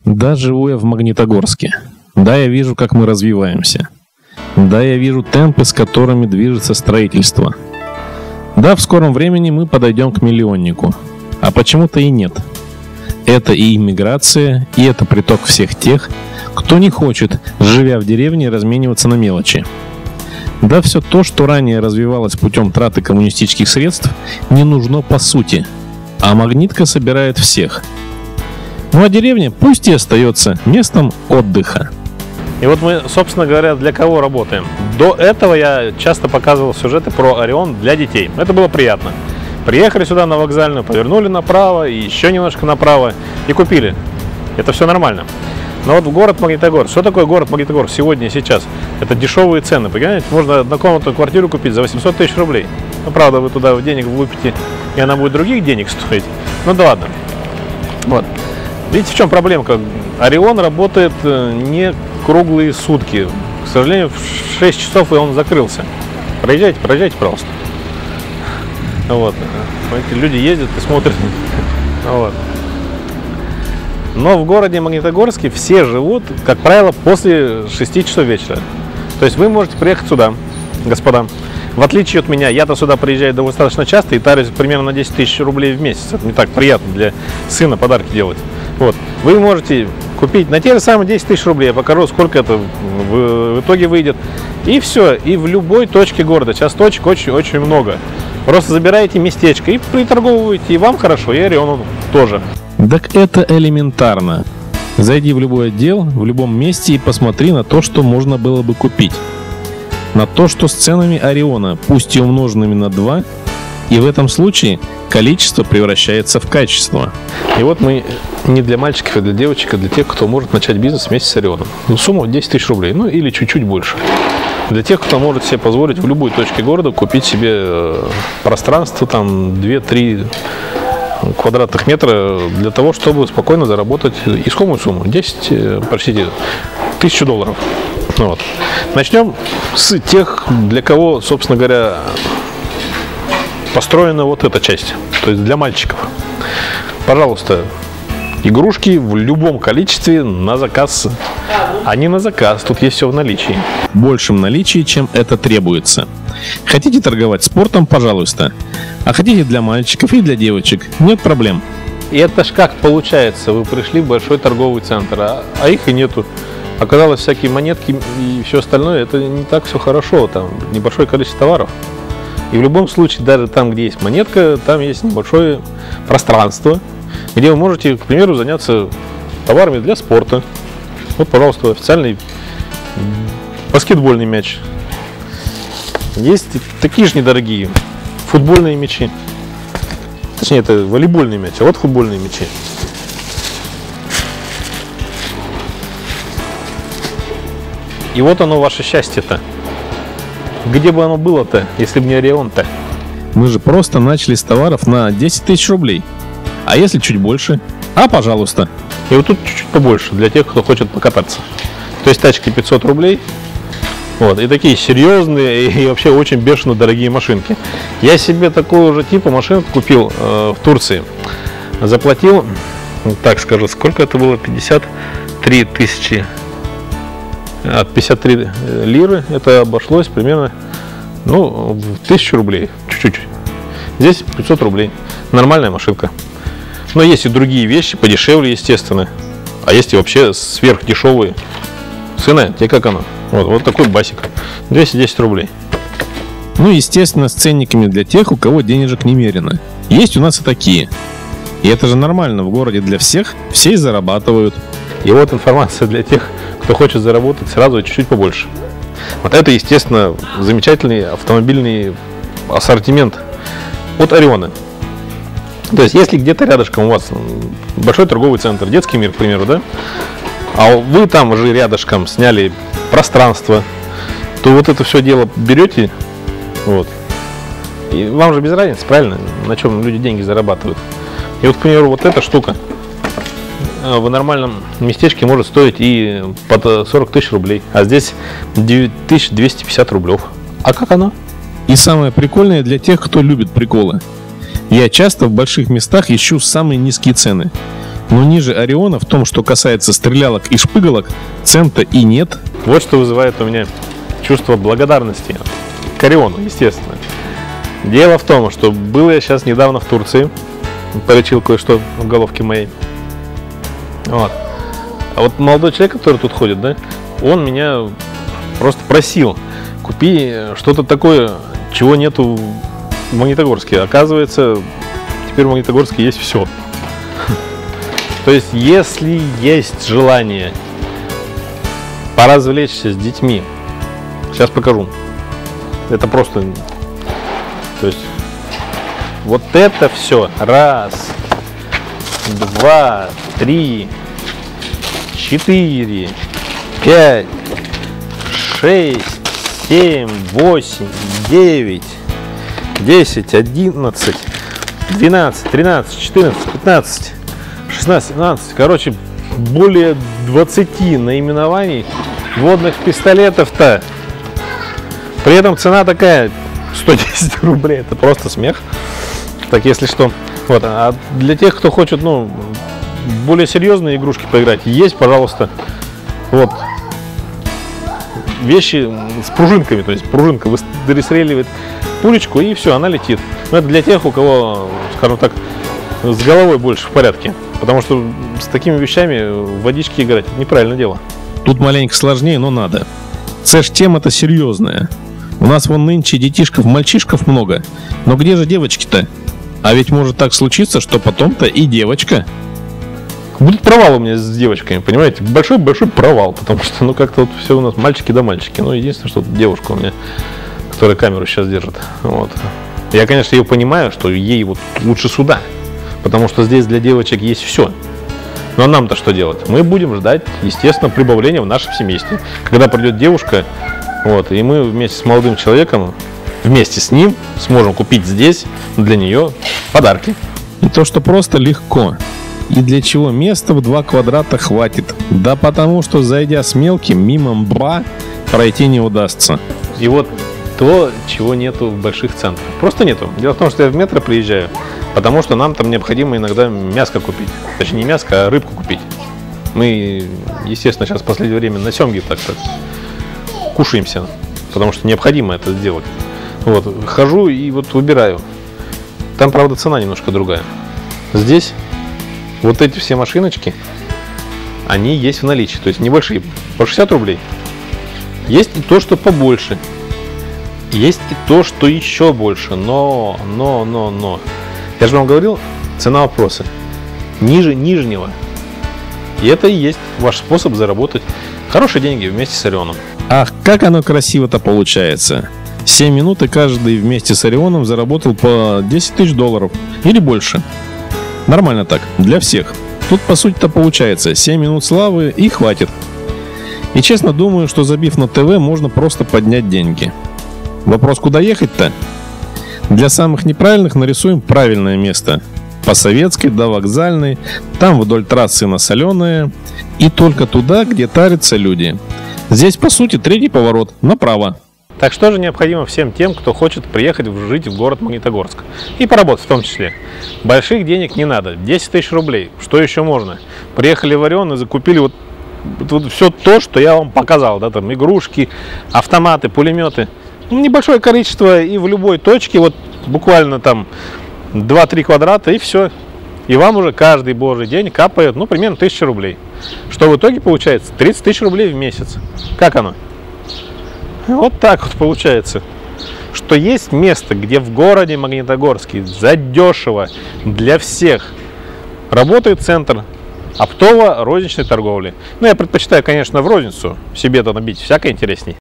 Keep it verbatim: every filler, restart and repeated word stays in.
Да, живу я в Магнитогорске. Да, я вижу, как мы развиваемся. Да, я вижу темпы, с которыми движется строительство. Да, в скором времени мы подойдем к миллионнику. А почему-то и нет. Это и иммиграция, и это приток всех тех, кто не хочет, живя в деревне, размениваться на мелочи. Да, все то, что ранее развивалось путем траты коммунистических средств, не нужно по сути. А Магнитка собирает всех. Ну а деревня пусть и остается местом отдыха. И вот мы, собственно говоря, для кого работаем. До этого я часто показывал сюжеты про Орион для детей. Это было приятно. Приехали сюда на вокзальную, повернули направо, и еще немножко направо, и купили. Это все нормально. Но вот в город Магнитогорск. Что такое город Магнитогорск сегодня и сейчас? Это дешевые цены. Понимаете, можно однокомнатную квартиру купить за восемьсот тысяч рублей. Ну, правда, вы туда денег влупите, и она будет других денег стоить. Ну да ладно. Вот. Видите, в чем проблемка? Орион работает не круглые сутки. К сожалению, в шесть часов и он закрылся. Проезжайте, проезжайте, пожалуйста. Вот. Эти люди ездят и смотрят. Вот. Но в городе Магнитогорске все живут, как правило, после шести часов вечера. То есть вы можете приехать сюда, господа. В отличие от меня, я-то сюда приезжаю достаточно часто и тарюсь примерно на десять тысяч рублей в месяц. Это не так приятно для сына подарки делать. Вот. Вы можете купить на те же самые десять тысяч рублей. Я покажу, сколько это в, в итоге выйдет. И все. И в любой точке города. Сейчас точек очень-очень много. Просто забираете местечко и приторговываете. И вам хорошо, и Ориону тоже. Так это элементарно. Зайди в любой отдел, в любом месте и посмотри на то, что можно было бы купить. На то, что с ценами Ориона, пусть и умноженными на два, и в этом случае количество превращается в качество. И вот мы не для мальчиков, а для девочек, а для тех, кто может начать бизнес вместе с Орионом. Ну, сумма десять тысяч рублей, ну или чуть-чуть больше. Для тех, кто может себе позволить в любой точке города купить себе пространство, там два-три квадратных метра, для того, чтобы спокойно заработать исходную сумму, десять, простите, тысячу долларов. Вот. Начнем с тех, для кого, собственно говоря, построена вот эта часть, то есть для мальчиков. Пожалуйста, игрушки в любом количестве на заказ, а не на заказ, тут есть все в наличии. В большем наличии, чем это требуется. Хотите торговать спортом, пожалуйста. А хотите для мальчиков и для девочек, нет проблем. И это ж как получается, вы пришли в большой торговый центр, а, а их и нету. Оказалось, всякие монетки и все остальное, это не так все хорошо, там небольшое количество товаров. И в любом случае, даже там, где есть монетка, там есть небольшое пространство, где вы можете, к примеру, заняться товарами для спорта. Вот, пожалуйста, официальный баскетбольный мяч. Есть такие же недорогие футбольные мячи. Точнее, это волейбольный мяч, а вот футбольные мячи. И вот оно, ваше счастье-то. Где бы оно было-то, если бы не Орион-то? Мы же просто начали с товаров на десять тысяч рублей. А если чуть больше? А, пожалуйста. И вот тут чуть-чуть побольше, для тех, кто хочет покататься. То есть тачки пятьсот рублей. Вот, и такие серьезные и вообще очень бешено дорогие машинки. Я себе такого же типа машинку купил э, в Турции. Заплатил, так скажу, сколько это было? пятьдесят три тысячи. От пятьдесят три лиры это обошлось примерно, ну, в тысячу рублей, чуть-чуть. Здесь пятьсот рублей. Нормальная машинка. Но есть и другие вещи, подешевле, естественно. А есть и вообще сверхдешевые. Сына, тебе как оно? Вот, вот такой басик. двести десять рублей. Ну, естественно, с ценниками для тех, у кого денежек немерено. Есть у нас и такие. И это же нормально, в городе для всех, все и зарабатывают. И вот информация для тех, кто хочет заработать сразу чуть-чуть побольше. Вот это, естественно, замечательный автомобильный ассортимент от Ориона. То есть, если где-то рядышком у вас большой торговый центр, детский мир, к примеру, да, а вы там уже рядышком сняли пространство, то вот это все дело берете, вот, и вам же без разницы, правильно, на чем люди деньги зарабатывают. И вот, к примеру, вот эта штука в нормальном местечке может стоить и под сорок тысяч рублей, а здесь девять тысяч двести пятьдесят рублей. А как оно? И самое прикольное для тех, кто любит приколы. Я часто в больших местах ищу самые низкие цены. Но ниже Ориона в том, что касается стрелялок и шпыгалок, цен-то и нет. Вот что вызывает у меня чувство благодарности к Ориону, естественно. Дело в том, что был я сейчас недавно в Турции, полечил кое-что в головке моей. Вот. А вот молодой человек, который тут ходит, да, он меня просто просил: купи что-то такое, чего нету в Магнитогорске. Оказывается, теперь в Магнитогорске есть все. То есть, если есть желание поразвлечься с детьми, сейчас покажу. Это просто... То есть, вот это все. Раз, два, три, четыре, пять, шесть, семь, восемь, девять, десять, одиннадцать, двенадцать, тринадцать, четырнадцать, пятнадцать, шестнадцать, семнадцать. Короче, более двадцати наименований водных пистолетов-то. При этом цена такая сто десять рублей. Это просто смех. Так, если что. Вот. А для тех, кто хочет, ну, более серьезные игрушки поиграть, есть, пожалуйста, вот вещи с пружинками. То есть пружинка выстреливает пулечку, и все, она летит. Но это для тех, у кого, скажем так, с головой больше в порядке. Потому что с такими вещами в водичке играть — это неправильное дело. Тут маленько сложнее, но надо. Це ж тема-то серьезная. У нас вон нынче детишков, мальчишков много. Но где же девочки-то? А ведь может так случиться, что потом-то и девочка. Будет провал у меня с девочками, понимаете? Большой-большой провал. Потому что, ну, как-то вот все у нас мальчики да мальчики. Ну, единственное, что девушка у меня, которая камеру сейчас держит. Вот. Я, конечно, ее понимаю, что ей вот лучше сюда. Потому что здесь для девочек есть все. Но нам-то что делать? Мы будем ждать, естественно, прибавления в нашем семействе. Когда придет девушка, вот, и мы вместе с молодым человеком, вместе с ним сможем купить здесь для нее подарки. И то, что просто легко. И для чего места в два квадрата хватит? Да потому что, зайдя с мелким, мимо мба пройти не удастся. И вот то, чего нету в больших центрах. Просто нету. Дело в том, что я в метро приезжаю, потому что нам там необходимо иногда мяско купить. Точнее, не мяско, а рыбку купить. Мы, естественно, сейчас в последнее время на семге так-то кушаемся, потому что необходимо это сделать. Вот, хожу и вот выбираю. Там, правда, цена немножко другая. Здесь вот эти все машиночки, они есть в наличии. То есть небольшие, по шестьдесят рублей. Есть и то, что побольше. Есть и то, что еще больше. Но, но, но, но. Я же вам говорил, цена вопроса ниже нижнего. И это и есть ваш способ заработать хорошие деньги вместе с Орионом. Ах, как оно красиво-то получается. семь минут, и каждый вместе с Орионом заработал по десять тысяч долларов. Или больше. Нормально так, для всех. Тут по сути-то получается семь минут славы и хватит. И честно думаю, что забив на ТВ, можно просто поднять деньги. Вопрос, куда ехать-то? Для самых неправильных нарисуем правильное место. По Советской до Вокзальной, там вдоль трассы на Соленое. И только туда, где тарятся люди. Здесь, по сути, третий поворот, направо. Так что же необходимо всем тем, кто хочет приехать жить в город Магнитогорск? И поработать в том числе. Больших денег не надо, десять тысяч рублей. Что еще можно? Приехали в Орион и закупили вот, вот все то, что я вам показал. Да, там игрушки, автоматы, пулеметы. Небольшое количество, и в любой точке, вот буквально там два-три квадрата, и все. И вам уже каждый божий день капает, ну, примерно тысяча рублей. Что в итоге получается? тридцать тысяч рублей в месяц. Как оно? Вот так вот получается. Что есть место, где в городе Магнитогорске задешево для всех работает центр оптово-розничной торговли. Ну, я предпочитаю, конечно, в розницу. Себе-то набить всякое интересней.